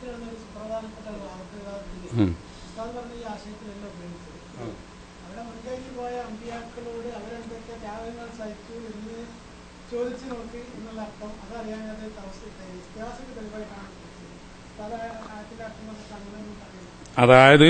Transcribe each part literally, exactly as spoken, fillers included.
അതായത്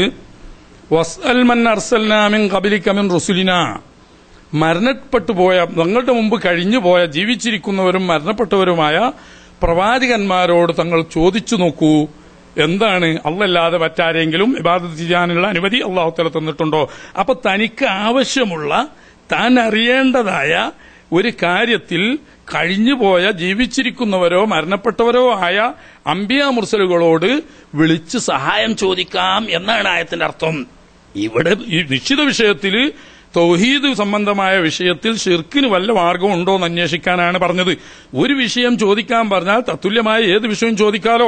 വസ്അൽ മൻ അർസൽനാ മിൻ ഖബലിക മിൻ റുസുലിനാ, മരണപ്പെട്ടു പോയ, തങ്ങളുടെ മുമ്പ് കഴിഞ്ഞു പോയ ജീവിച്ചിരിക്കുന്നവരും മരണപ്പെട്ടവരുമായ പ്രവാചകന്മാരോട് തങ്ങൾ ചോദിച്ചു നോക്കൂ, എന്താണ് അല്ലാതെ മറ്റാരെങ്കിലും ഇബാദത്ത് ചെയ്യാനുള്ള അനുമതി അല്ലാഹു തആല തന്നിട്ടുണ്ടോ? അപ്പൊ തനിക്ക് ആവശ്യമുള്ള, താൻ അറിയേണ്ടതായ ഒരു കാര്യത്തിൽ കഴിഞ്ഞുപോയ ജീവിച്ചിരിക്കുന്നവരോ മരണപ്പെട്ടവരോ ആയ അംബിയാ മുർസലുകളോട് വിളിച്ച് സഹായം ചോദിക്കാം എന്നാണ് ആയത്തിന്റെ അർത്ഥം. ഇവിടെ ഈ നിശ്ചിത വിഷയത്തിൽ, തൗഹീദ് സംബന്ധമായ വിഷയത്തിൽ ഷിർക്കിന് വല്ല മാർഗം ഉണ്ടോ എന്ന് അന്വേഷിക്കാനാണ് പറഞ്ഞത്. ഒരു വിഷയം ചോദിക്കാൻ പറഞ്ഞാൽ തത്തുല്യമായ ഏത് വിഷയവും ചോദിക്കാലോ.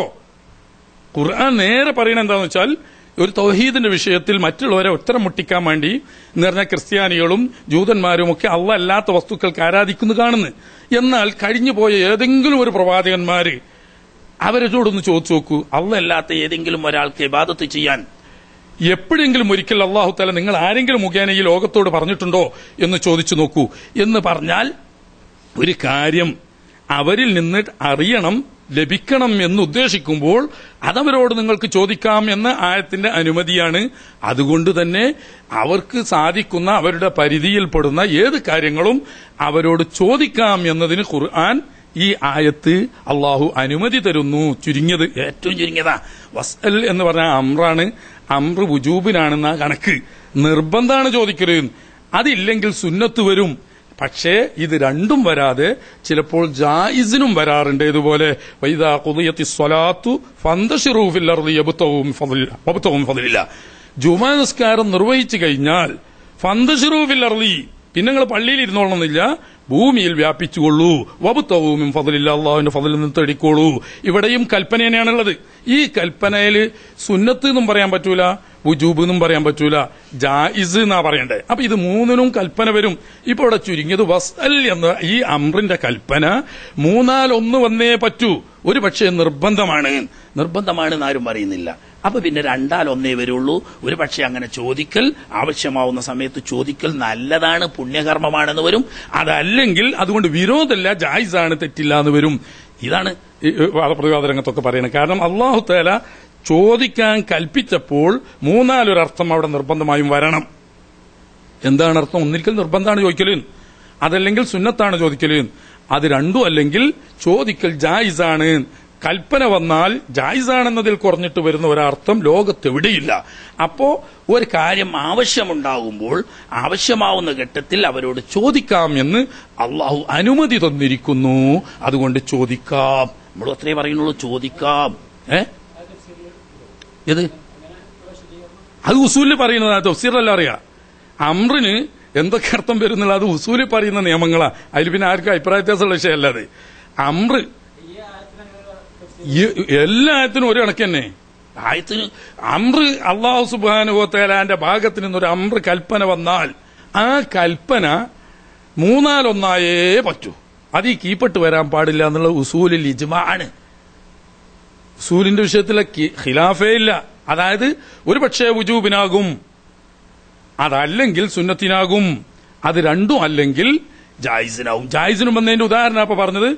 ഖുർആൻ നേരെ പറയണ എന്താന്ന് വെച്ചാൽ, ഒരു തൗഹീദിന്റെ വിഷയത്തിൽ മറ്റുള്ളവരെ ഉത്തരം മുട്ടിക്കാൻ വേണ്ടി എന്ന് പറഞ്ഞാൽ ക്രിസ്ത്യാനികളും ജൂതന്മാരും ഒക്കെ അല്ലാഹ് അല്ലാത്ത വസ്തുക്കൾക്ക് ആരാധിക്കുന്നു കാണുന്നു. എന്നാൽ കഴിഞ്ഞുപോയ ഏതെങ്കിലും ഒരു പ്രവാചകന്മാര് അവരോടൊന്ന് ചോദിച്ചു നോക്കൂ, അല്ലാഹ് അല്ലാത്ത ഏതെങ്കിലും ഒരാൾക്ക് ഇബാദത്ത് ചെയ്യാൻ എപ്പോഴെങ്കിലും ഒരിക്കൽ അല്ലാഹു തആല നിങ്ങൾ ആരെങ്കിലും മുഖേന ഈ ലോകത്തോട് പറഞ്ഞിട്ടുണ്ടോ എന്ന് ചോദിച്ചു നോക്കൂ എന്ന് പറഞ്ഞാൽ, ഒരു കാര്യം അവരിൽ നിന്ന് അറിയണം, ലഭിക്കണം എന്ന് ഉദ്ദേശിക്കുമ്പോൾ അതവരോട് നിങ്ങൾക്ക് ചോദിക്കാം എന്ന ആയത്തിന്റെ അനുമതിയാണ്. അതുകൊണ്ട് തന്നെ അവർക്ക് സാധിക്കുന്ന, അവരുടെ പരിധിയിൽപ്പെടുന്ന ഏത് കാര്യങ്ങളും അവരോട് ചോദിക്കാം എന്നതിന് ഖുർആൻ ഈ ആയത്ത് അള്ളാഹു അനുമതി തരുന്നു. ചുരുങ്ങിയത്, ഏറ്റവും ചുരുങ്ങിയതാ. വസ്അൽ എന്ന് പറഞ്ഞാൽ അമ്രാണ്, അമ്ര വുജൂബിനാണെന്ന കണക്ക്, നിർബന്ധമാണ് ചോദിക്കരുത്. അതില്ലെങ്കിൽ സുന്നത്ത് വരും. പക്ഷേ ഇത് രണ്ടും വരാതെ ചിലപ്പോൾ ജായിസിനും വരാറുണ്ട്. ഇതുപോലെ വൈദാ ഖുദിയത്തിസ് സ്വലാത്തു ഫന്തശിറൂ ഫിൽ അർളി യബ്തഗൂ മിൻ ഫദ്ലില്ലാഹ്, ജുമാ നിസ്കാരം നിർവഹിച്ചു കഴിഞ്ഞാൽ ഫന്തശിറൂ ഫിൽ അർളി, പിന്നെ നിങ്ങൾ പള്ളിയിൽ ഇരുന്നോളണമെന്നില്ല, ഭൂമിയിൽ വ്യാപിച്ചുകൊള്ളൂ, വബ്തഗൂ മിൻ ഫദ്ലില്ലാഹ്, അല്ലാഹുവിന്റെ ഫദ്ലിൽ നിന്ന് തേടിക്കോളൂ. ഇവിടെയും കൽപ്പന തന്നെയാണുള്ളത്. ഈ കൽപ്പനയിൽ സുന്നത്ത് എന്നും പറയാൻ പറ്റൂല, വുജൂബ് എന്നും പറയാൻ പറ്റൂല, ജായിസ് എന്നാ പറയണ്ടേ. അപ്പൊ ഇത് മൂന്നിനും കൽപ്പന വരും. ഇപ്പൊ ഇവിടെ ചുരുങ്ങിയത് വസ്അൽ എന്ന ഈ അമ്രിന്റെ കൽപ്പന മൂന്നാലൊന്ന് വന്നേ പറ്റൂ. ഒരു പക്ഷേ നിർബന്ധമാണ്, നിർബന്ധമാണെന്ന് ആരും പറയുന്നില്ല. അപ്പൊ പിന്നെ രണ്ടാലൊന്നേ വരുള്ളൂ. ഒരു പക്ഷെ അങ്ങനെ ചോദിക്കൽ, ആവശ്യമാവുന്ന സമയത്ത് ചോദിക്കൽ നല്ലതാണ്, പുണ്യകർമ്മമാണെന്ന് വരും. അതല്ലെങ്കിൽ അതുകൊണ്ട് വിരോധമല്ല, ജായിസാണ്, തെറ്റില്ല എന്ന് വരും. ഇതാണ് വാദപ്രതിവാദ രംഗത്തൊക്കെ പറയുന്നത്. കാരണം അല്ലാഹു തആല ചോദിക്കാൻ കൽപ്പിച്ചപ്പോൾ മൂന്നാലൊരർത്ഥം അവിടെ നിർബന്ധമായും വരണം. എന്താണ് അർത്ഥം? ഒന്നിരിക്കൽ നിർബന്ധമാണ് ചോദിക്കല്, അതല്ലെങ്കിൽ സുന്നത്താണ് ചോദിക്കല്. അത് രണ്ടും അല്ലെങ്കിൽ ചോദിക്കൽ ജായിസാണ്. കൽപ്പന വന്നാൽ ജായിസാണെന്നതിൽ കുറഞ്ഞിട്ട് വരുന്ന ഒരർത്ഥം ലോകത്തെവിടെയില്ല. അപ്പോ ഒരു കാര്യം ആവശ്യമുണ്ടാകുമ്പോൾ ആവശ്യമാവുന്ന ഘട്ടത്തിൽ അവരോട് ചോദിക്കാം എന്ന് അള്ളാഹു അനുമതി തന്നിരിക്കുന്നു. അതുകൊണ്ട് ചോദിക്കാം. നമ്മൾ അത്രേ പറയുന്നുള്ളൂ, ചോദിക്കാം. ഏ ഏത് അത് ഉസൂലിൽ പറയുന്നതാണ്, തഫ്സീറിലല്ല അറിയാം. അമ്രിന് എന്തൊക്കെ അർത്ഥം വരുന്നില്ല, അത് ഉസൂലിൽ പറയുന്ന നിയമങ്ങളാ. അതിൽ പിന്നെ ആർക്കും അഭിപ്രായ വ്യത്യാസമുള്ള വിഷയമല്ല. അത് അമ്ര് എല്ലാത്തിനും ഒരു കണക്ക് തന്നെ. ആയത്തിന് അമ്ര് അല്ലാഹു സുബ്ഹാനഹു വ തആലാന്റെ ഭാഗത്ത് നിന്നൊരു അമ്ര് കൽപ്പന വന്നാൽ ആ കൽപ്പന മൂന്നാലൊന്നായേ പറ്റൂ. അത് ഈ കീപ്പെട്ട് വരാൻ പാടില്ല എന്നുള്ള ഉസൂലിൽ ഇജ്മാ ആണ്. ഉസൂലിന്റെ വിഷയത്തിലെ ഖിലാഫേ ഇല്ല. അതായത് ഒരു പക്ഷേ വുജൂബിനാകും, അതല്ലെങ്കിൽ സുന്നത്തിനാകും, അത് രണ്ടും അല്ലെങ്കിൽ ജായിസിനാവും. ജായിസിനും വന്നതിന്റെ ഉദാഹരണം അപ്പൊ പറഞ്ഞത്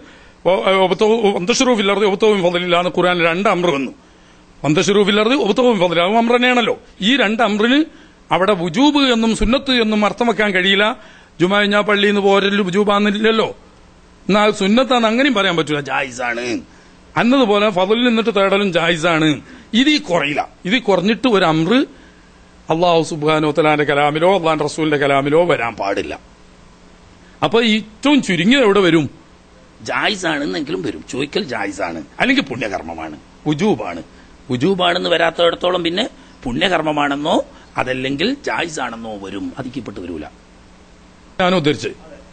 എന്ന് ഖുർആൻ രണ്ട് അമ്ര വന്നു. വന്തഷറൂഫില്ലർദ് ഒബത്തവും ഫദ്ലും അമ്ര തന്നെയാണല്ലോ. ഈ രണ്ട് അമ്രിന് അവിടെ വുജൂബ് എന്നും സുന്നത്ത് എന്നും അർത്ഥം വെക്കാൻ കഴിയില്ല. ജുമാ കഴിഞ്ഞാൽ പള്ളിയിൽ നിന്ന് പോരല് വുജൂബാന്നില്ലല്ലോ, എന്നാൽ സുന്നത്താന്ന് അങ്ങനെയും പറയാൻ പറ്റൂല, ജായിസാണ്. എന്നതുപോലെ ഫദ്ലിൽ നിന്നിട്ട് തേടലും ജായിസാണ്. ഇത് കുറയില്ല. ഇത് കുറഞ്ഞിട്ട് ഒരു അമ്ര അള്ളാഹു സുബ്ഹാനഹു വ തആലയുടെ കലാമിലോ അള്ളാഹുവിന്റെ റസൂലിന്റെ കലാമിലോ വരാൻ പാടില്ല. അപ്പൊ ഏറ്റവും ചുരുങ്ങിയത് എവിടെ വരും? ജായിസാണെന്നെങ്കിലും വരും. ചോദിക്കൽ ജായിസാണ്, അല്ലെങ്കിൽ പുണ്യകർമ്മമാണ്, വുജൂബാണ്. വുജൂബാണെന്ന് വരാത്തിടത്തോളം പിന്നെ പുണ്യകർമ്മമാണെന്നോ അതല്ലെങ്കിൽ ജായിസാണെന്നോ വരും. അതിക്കപ്പെട്ട് വരൂല. ഞാൻ ഉദ്ധരിച്ച്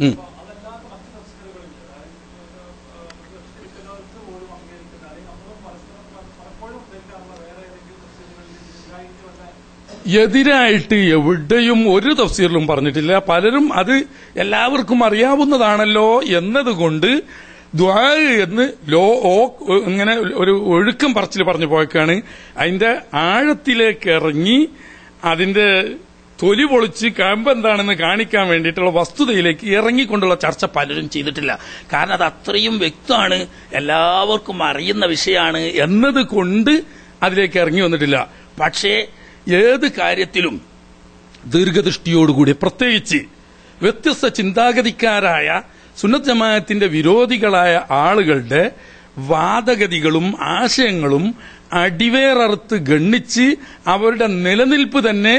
എതിരായിട്ട് എവിടെയും ഒരു തഫ്സീറിലും പറഞ്ഞിട്ടില്ല. പലരും അത് എല്ലാവർക്കും അറിയാവുന്നതാണല്ലോ എന്നതുകൊണ്ട് ദുആ എന്ന് ലോ ഇങ്ങനെ ഒരു ഒഴുക്കം പറച്ചിൽ പറഞ്ഞു പോയേക്കാണ്. അതിന്റെ ആഴത്തിലേക്ക് ഇറങ്ങി അതിന്റെ തൊലി പൊളിച്ച് കമ്പ് എന്താണെന്ന് കാണിക്കാൻ വേണ്ടിയിട്ടുള്ള വസ്തുതയിലേക്ക് ഇറങ്ങിക്കൊണ്ടുള്ള ചർച്ച പലരും ചെയ്തിട്ടില്ല. കാരണം അത് അത്രയും വ്യക്തമാണ്, എല്ലാവർക്കും അറിയുന്ന വിഷയമാണ് എന്നത് കൊണ്ട് അതിലേക്ക് ഇറങ്ങി വന്നിട്ടില്ല. പക്ഷേ ഏത് കാര്യത്തിലും ദീർഘദൃഷ്ടിയോടുകൂടി, പ്രത്യേകിച്ച് വ്യത്യസ്ത ചിന്താഗതിക്കാരായ സുന്നത്ത് ജമാഅത്തിന്റെ വിരോധികളായ ആളുകളുടെ വാദഗതികളും ആശയങ്ങളും അടിവേററുത്ത് ഗണ്ണിച്ച് അവരുടെ നിലനിൽപ്പ് തന്നെ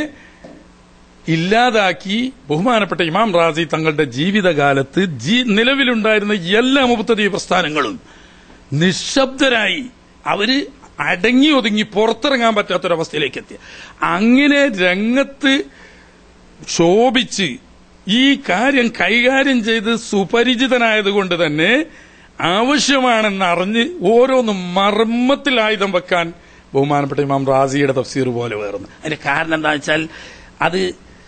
ഇല്ലാതാക്കി ബഹുമാനപ്പെട്ട ഇമാം റാസി തങ്ങളുടെ ജീവിതകാലത്ത് നിലവിലുണ്ടായിരുന്ന എല്ലാ മുബ്തദി പ്രസ്ഥാനങ്ങളും നിശബ്ദരായി അവര് അടങ്ങി ഒതുങ്ങി പുറത്തിറങ്ങാൻ പറ്റാത്തൊരവസ്ഥയിലേക്ക് എത്തി. അങ്ങനെ രംഗത്ത് ശോഭിച്ച് ഈ കാര്യം കൈകാര്യം ചെയ്ത് സുപരിചിതനായതുകൊണ്ട് തന്നെ ആവശ്യമാണെന്ന് അറിഞ്ഞ് ഓരോന്നും മർമ്മത്തിൽ ആയുധം വെക്കാൻ ബഹുമാനപ്പെട്ട ഇമാം റാസിയുടെ തഫ്സീർ പോലെ വേറുന്നു. അതിന്റെ കാരണം എന്താ വെച്ചാൽ അത്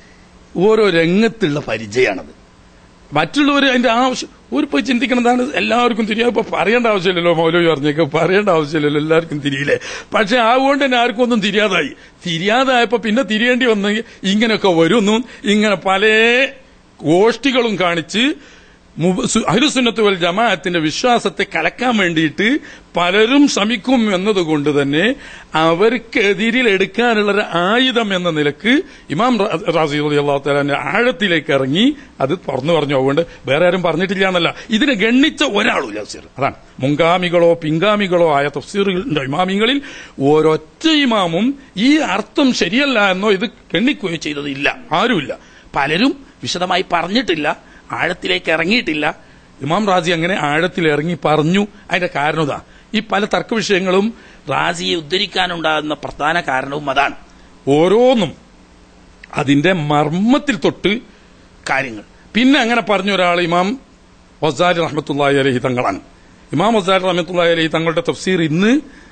ഓരോ രംഗത്തുള്ള പരിചയമാണത്. മറ്റുള്ളവർ അതിന്റെ ആവശ്യം ഒരു പോയി ചിന്തിക്കണതാണ് എല്ലാവർക്കും തിരിയാ. ഇപ്പൊ പറയേണ്ട ആവശ്യമില്ലല്ലോ, മൗലവി പറഞ്ഞേക്ക് പറയേണ്ട ആവശ്യമില്ലല്ലോ, എല്ലാവർക്കും തിരിയില്ലേ. പക്ഷെ അതുകൊണ്ട് തന്നെ ആർക്കും ഒന്നും തിരിയാതായി. തിരിയാതായപ്പോ പിന്നെ തിരിയേണ്ടി വന്നെങ്കിൽ ഇങ്ങനെയൊക്കെ വരുന്നു. ഇങ്ങനെ പല ഗോഷ്ഠികളും കാണിച്ച് അഹ്ലുസുന്നത്ത് വൽ ജമാഅത്തിന്റെ വിശ്വാസത്തെ കലക്കാൻ വേണ്ടിയിട്ട് പലരും ശ്രമിക്കും എന്നതുകൊണ്ട് തന്നെ അവർക്കെതിരിൽ എടുക്കാനുള്ള ഒരു ആയുധം എന്ന നിലക്ക് ഇമാം റാസി റളിയല്ലാഹു തആല ആഴത്തിലേക്ക് ഇറങ്ങി അത് പറഞ്ഞു പറഞ്ഞു. അതുകൊണ്ട് വേറെ ആരും പറഞ്ഞിട്ടില്ല എന്നല്ല, ഇതിനെ ഗണ്ണിച്ച ഒരാളുമില്ല തഫ്സീർ. അതാണ് മുൻഗാമികളോ പിൻഗാമികളോ ആയ തഫ്സീറുകളുടെ ഇമാമിങ്ങളിൽ ഒരൊറ്റ ഇമാമും ഈ അർത്ഥം ശരിയല്ല എന്നോ ഇത് ഗണ്ണിക്കുകയോ ചെയ്തതില്ല, ആരുമില്ല. പലരും വിശദമായി പറഞ്ഞിട്ടില്ല, ആഴത്തിലേക്ക് ഇറങ്ങിയിട്ടില്ല. ഇമാം റാസി അങ്ങനെ ആഴത്തിൽ ഇറങ്ങി പറഞ്ഞു. അതിന്റെ കാരണം ഇതാ, ഈ പല തർക്ക വിഷയങ്ങളും റാസിയെ ഉദ്ധരിക്കാനുണ്ടാകുന്ന പ്രധാന കാരണവും അതാണ്. ഓരോന്നും അതിന്റെ മർമ്മത്തിൽ തൊട്ട് കാര്യങ്ങൾ. പിന്നെ അങ്ങനെ പറഞ്ഞ ഒരാൾ ഇമാം ഗസാലി റഹ്മത്തുള്ളാഹി അലൈഹി തങ്ങളാണ്. ഇമാം ഗസാലി റഹ്മത്തുള്ളാഹി അലൈഹി തങ്ങളുടെ തഫ്സീർ ഇന്ന്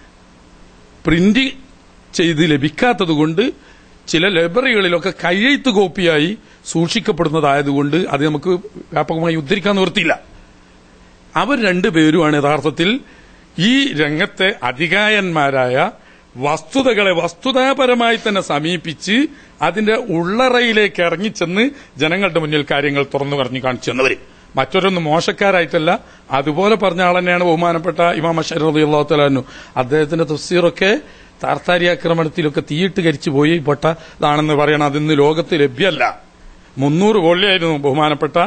പ്രിന്റ് ചെയ്ത് ലഭിക്കാത്തതുകൊണ്ട് ചില ലൈബ്രറികളിലൊക്കെ കയ്യെഴുത്ത് കോപ്പിയായി സൂക്ഷിക്കപ്പെടുന്നതായതുകൊണ്ട് അത് നമുക്ക് വ്യാപകമായി ഉദ്ധരിക്കാൻ നിവൃത്തിയില്ല. അവർ രണ്ടുപേരുമാണ് യഥാർത്ഥത്തിൽ ഈ രംഗത്തെ അധികായന്മാരായ വസ്തുതകളെ വസ്തുതാപരമായി തന്നെ സമീപിച്ച് അതിന്റെ ഉള്ളറയിലേക്ക് ഇറങ്ങിച്ചെന്ന് ജനങ്ങളുടെ മുന്നിൽ കാര്യങ്ങൾ തുറന്നു പറഞ്ഞു കാണിച്ചു തന്നവര്. മറ്റൊരൊന്നും മോശക്കാരായിട്ടല്ല, അതുപോലെ പറഞ്ഞ ആൾ തന്നെയാണ് ബഹുമാനപ്പെട്ട ഇമാം അശ്അരി റളിയല്ലാഹു തആല അൻഹു. അദ്ദേഹത്തിന്റെ തഫ്സീറൊക്കെ താർത്താരി ആക്രമണത്തിലൊക്കെ തീയിട്ട് കരിച്ചു പോയി പെട്ടതാണെന്ന് പറയണം. അതിന്ന് ലോകത്ത് ലഭ്യമല്ല. മുന്നൂറ് കൊള്ളിയായിരുന്നു ബഹുമാനപ്പെട്ട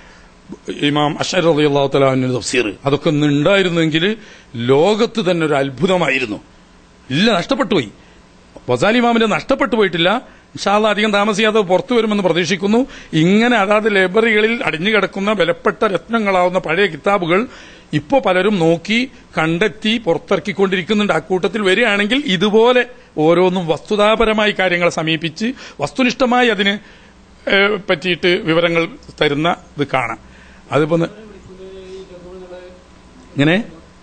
ഇമാം അശ്അരി റളിയല്ലാഹു തആല അൻഹുവിന്റെ തഫ്സീർ. അതൊക്കെ ഉണ്ടായിരുന്നെങ്കിൽ ലോകത്ത് തന്നെ ഒരു അത്ഭുതമായിരുന്നു. ഇല്ല, നഷ്ടപ്പെട്ടു പോയി. ഗസാലി ഇമാമിന്റെ നഷ്ടപ്പെട്ടു പോയിട്ടില്ല. ഇൻഷാ അല്ലാഹ് അധികം താമസിയാതെ പുറത്തു വരുമെന്ന് പ്രതീക്ഷിക്കുന്നു. ഇങ്ങനെ അതാത് ലൈബ്രറികളിൽ അടിഞ്ഞുകിടക്കുന്ന വിലപ്പെട്ട രത്നങ്ങളാവുന്ന പഴയ കിതാബുകൾ ഇപ്പോ പലരും നോക്കി കണ്ടെത്തി പുറത്തിറക്കിക്കൊണ്ടിരിക്കുന്നുണ്ട്. അക്കൂട്ടത്തിൽ വരികയാണെങ്കിൽ ഇതുപോലെ ഓരോന്നും വസ്തുതാപരമായി കാര്യങ്ങളെ സമീപിച്ച് വസ്തുനിഷ്ഠമായി അതിന് പറ്റിയിട്ട് വിവരങ്ങൾ തരുന്ന ഇത് കാണാം. അതിപ്പോ ഇങ്ങനെ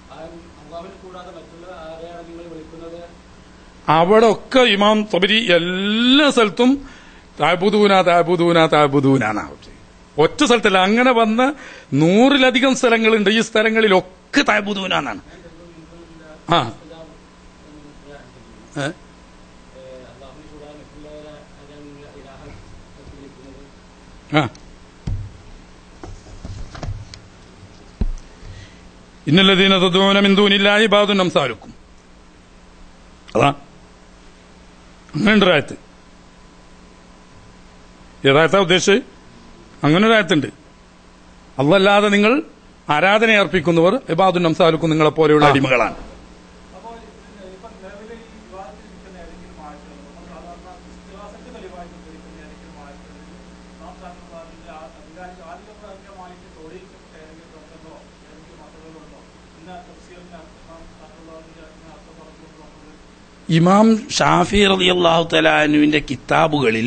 അവിടെ ഒക്കെ ഇമാം തബരി എല്ലാ സ്ഥലത്തും താബുദൂന താബുദൂന താബുദൂന എന്നാണ്. ഒറ്റ സ്ഥലത്തല്ല, അങ്ങനെ വന്ന നൂറിലധികം സ്ഥലങ്ങളുണ്ട്. ഈ സ്ഥലങ്ങളിലൊക്കെ താബുദൂന എന്നാണ്. ആ ഇന്നല്ലദീന തദഊന മിൻ ദൂനില്ലാഹി ഇബാദുൻ അംസാലുക്കും. അതാ അങ്ങനെ ഒരായത്ത്. ഏതായത്താ ഉദ്ദേശിച്ച്? അങ്ങനെ ഒരായത്തുണ്ട്. അല്ലാതെ നിങ്ങൾ ആരാധന അർപ്പിക്കുന്നവർ ഇബാദുൻ അംസാലുക്കും നിങ്ങളെ പോലെയുള്ള അടിമകളാണ്. ഇമാം ഷാഫി റളിയല്ലാഹു തആല അൻഹുവിന്റെ കിതാബുകളിൽ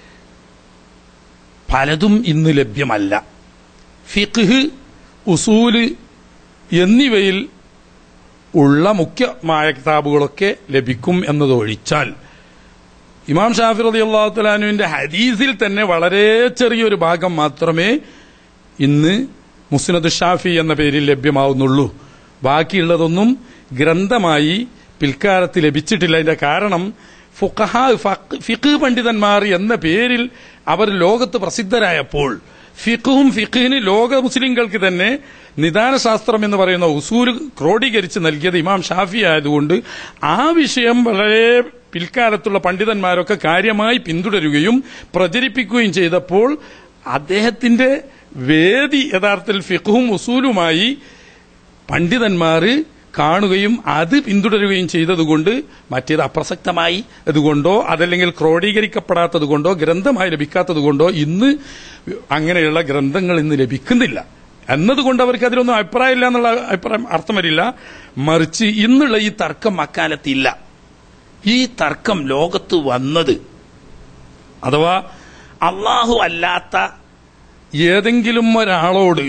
പലതും ഇന്ന് ലഭ്യമല്ല. ഫിഖ്ഹ്, ഉസൂല് എന്നിവയിൽ ഉള്ള മുഖ്യമായ കിതാബുകളൊക്കെ ലഭിക്കും എന്നതൊഴിച്ചാൽ ഇമാം ഷാഫി റളിയല്ലാഹു തആല അൻഹുവിന്റെ ഹദീസിൽ തന്നെ വളരെ ചെറിയൊരു ഭാഗം മാത്രമേ ഇന്ന് മുസ്നദ് ഷാഫി എന്ന പേരിൽ ലഭ്യമാവുന്നുള്ളൂ. ബാക്കിയുള്ളതൊന്നും ഗ്രന്ഥമായി പിൽക്കാലത്ത് ലഭിച്ചിട്ടില്ല. അതിന്റെ കാരണം ഫുഖഹാ ഫിഖ് പണ്ഡിതന്മാർ എന്ന പേരിൽ അവർ ലോകത്ത് പ്രസിദ്ധരായപ്പോൾ ഫിഖും ഫിഖിന് ലോക മുസ്ലിങ്ങൾക്ക് തന്നെ നിദാനശാസ്ത്രം എന്ന് പറയുന്ന ഉസൂൽ ക്രോഡീകരിച്ച് നൽകിയത് ഇമാം ഷാഫി ആയതുകൊണ്ട് ആ വിഷയം വളരെ പിൽക്കാലത്തുള്ള പണ്ഡിതന്മാരൊക്കെ കാര്യമായി പിന്തുടരുകയും പ്രചരിപ്പിക്കുകയും ചെയ്തപ്പോൾ അദ്ദേഹത്തിന്റെ വേദി യഥാർത്ഥത്തിൽ ഫിഖും ഉസൂലുമായി പണ്ഡിതന്മാർ കാണുകയും അത് പിന്തുടരുകയും ചെയ്തതുകൊണ്ട് മറ്റേത് അപ്രസക്തമായി അതുകൊണ്ടോ അതല്ലെങ്കിൽ ക്രോഡീകരിക്കപ്പെടാത്തതുകൊണ്ടോ ഗ്രന്ഥമായി ലഭിക്കാത്തതുകൊണ്ടോ ഇന്ന് അങ്ങനെയുള്ള ഗ്രന്ഥങ്ങൾ ഇന്ന് ലഭിക്കുന്നില്ല എന്നതുകൊണ്ട് അവർക്ക് അതിലൊന്നും അഭിപ്രായമില്ല എന്നുള്ള അഭിപ്രായം അർത്ഥം വരില്ല. മറിച്ച് ഇന്നുള്ള ഈ തർക്കം അക്കാലത്തില്ല. ഈ തർക്കം ലോകത്ത് വന്നത് അഥവാ അള്ളാഹു അല്ലാത്ത ഏതെങ്കിലും ഒരാളോട്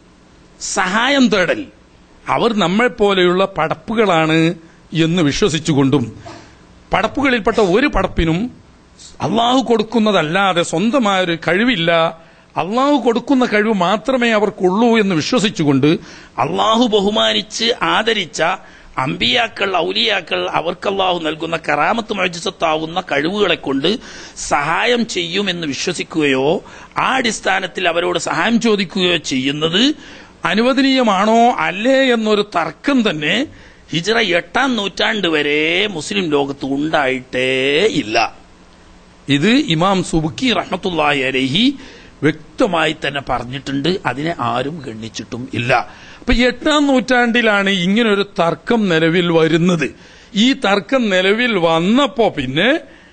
സഹായം തേടൽ അവർ നമ്മളെപ്പോലെയുള്ള പടപ്പുകളാണ് എന്ന് വിശ്വസിച്ചുകൊണ്ടും പടപ്പുകളിൽപ്പെട്ട ഒരു പടപ്പിനും അള്ളാഹു കൊടുക്കുന്നതല്ലാതെ സ്വന്തമായൊരു കഴിവില്ല, അള്ളാഹു കൊടുക്കുന്ന കഴിവ് മാത്രമേ അവർക്കുള്ളൂ എന്ന് വിശ്വസിച്ചുകൊണ്ട് അള്ളാഹു ബഹുമാനിച്ച് ആദരിച്ച അമ്പിയാക്കൾ ഔലിയാക്കൾ അവർക്ക് അള്ളാഹു നൽകുന്ന കറാമത്ത് മുഅ്ജിസത്താവുന്ന കഴിവുകളെ കൊണ്ട് സഹായം ചെയ്യുമെന്ന് വിശ്വസിക്കുകയോ ആ അടിസ്ഥാനത്തിൽ അവരോട് സഹായം ചോദിക്കുകയോ ചെയ്യുന്നത് അനുവദനീയമാണോ അല്ലേ എന്നൊരു തർക്കം തന്നെ ഹിജ്റ എട്ടാം നൂറ്റാണ്ട് വരെ മുസ്ലിം ലോകത്ത് ഉണ്ടായിട്ടേ ഇല്ല. ഇത് ഇമാം സുബ്കി റഹ്മത്തുള്ളാഹി അലൈഹി വ്യക്തമായി തന്നെ പറഞ്ഞിട്ടുണ്ട്. അതിനെ ആരും ഗണ്ണിച്ചിട്ടും ഇല്ല. അപ്പൊ എട്ടാം നൂറ്റാണ്ടിലാണ് ഇങ്ങനൊരു തർക്കം നിലവിൽ വരുന്നത്. ഈ തർക്കം നിലവിൽ വന്നപ്പോ പിന്നെ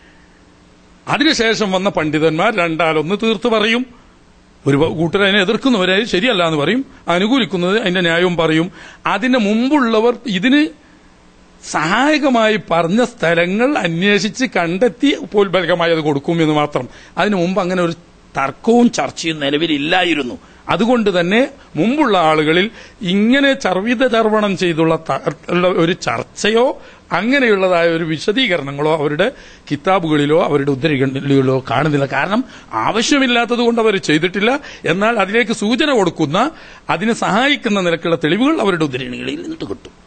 അതിനുശേഷം വന്ന പണ്ഡിതന്മാർ രണ്ടാലൊന്ന് തീർത്തു പറയും. ഒരു കൂട്ടർ അതിനെ എതിർക്കുന്നവരെ ശരിയല്ല എന്ന് പറയും, അനുകൂലിക്കുന്നത് അതിന്റെ ന്യായവും പറയും. അതിന് മുമ്പുള്ളവർ ഇതിന് സഹായകമായി പറഞ്ഞ സ്ഥലങ്ങൾ അന്വേഷിച്ച് കണ്ടെത്തി ഉപോത്ബലകമായി അത് കൊടുക്കും എന്ന് മാത്രം. അതിനു മുമ്പ് അങ്ങനെ ഒരു തർക്കവും ചർച്ചയും നിലവിലില്ലായിരുന്നു. അതുകൊണ്ട് തന്നെ മുമ്പുള്ള ആളുകളിൽ ഇങ്ങനെ ചർവിത ചർവണം ചെയ്തുള്ള ഒരു ചർച്ചയോ അങ്ങനെയുള്ളതായ ഒരു വിശദീകരണങ്ങളോ അവരുടെ കിതാബുകളിലോ അവരുടെ ഉദ്ധരണികളിലോ കാണുന്നില്ല. കാരണം ആവശ്യമില്ലാത്തത് കൊണ്ട് അവർ ചെയ്തിട്ടില്ല. എന്നാൽ അതിലേക്ക് സൂചന കൊടുക്കുന്ന അതിനെ സഹായിക്കുന്ന നിലക്കുള്ള തെളിവുകൾ അവരുടെ ഉദ്ധരണികളിൽ നിന്നിട്ട് കിട്ടും.